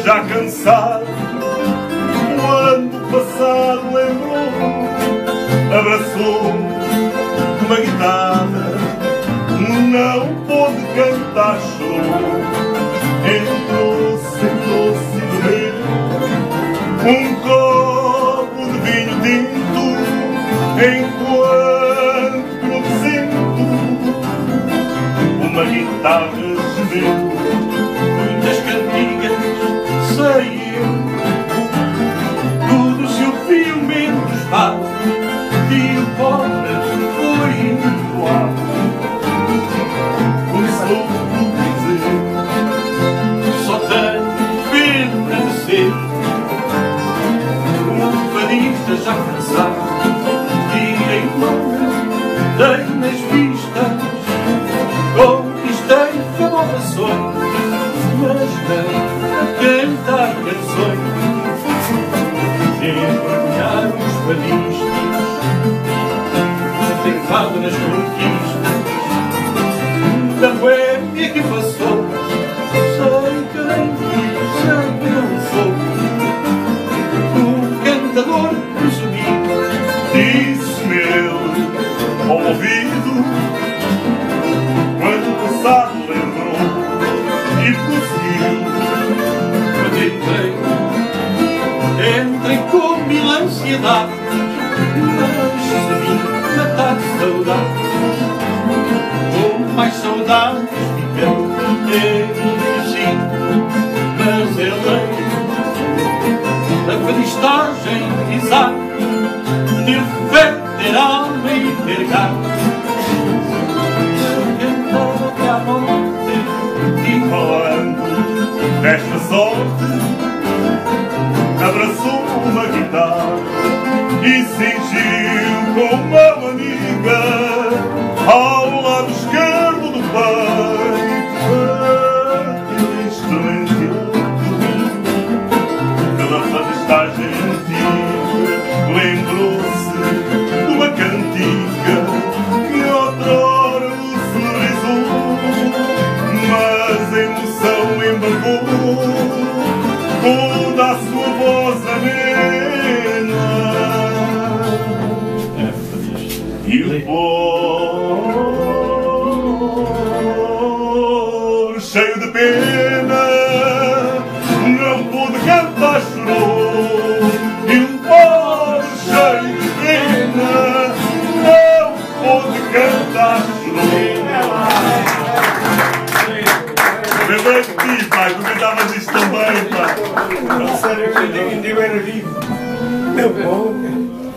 já cansado, o ano passado lembrou-me, abraçou-me com uma guitarra, não pôde cantar, chorou, sentou-se e bebeu um copo de vinho tinto, enquanto no recinto uma guitarra gemeu. Muitas cantigas saíam, tudo se ouviu menos mal, e o pobre foi enjoado. Começou por dizer: só tenho pena de ser um fadista já cansado, tirei logo, dei nas vistas, conquistei famosações, mas não a cantar canções, envergonhar os fadistas, triunfado nas conquistas da boêmia que passou. Sei que nem fui, sei que não sou um cantador presumido, disse-me ele ao ouvido, quando o passado lembrou e prosseguiu. Quando entrei com mil ansiedades, mas sabia matar saudade, com mais saudades ficou sim, mas ele da fadistagem exata teve fé, ter alma e ter gato. Cantava que à morte e falando desta sorte, abraçou uma guitarra e cingiu com uma amiga ao lado esquerdo do peito aquele instrumento pela fadistagem antiga. Lembrou-se de uma cantiga que outrora o sonorizou, mas a emoção embargou toda a sua voz amena. E o povo, cheio de pena, não pôde cantar, chorou. E o povo, cheio de pena, não pôde cantar, chorou. Lembrei de ti, pai, tu cantavas isto também, pai. Não, sério, eu ainda era vivo. Meu bom.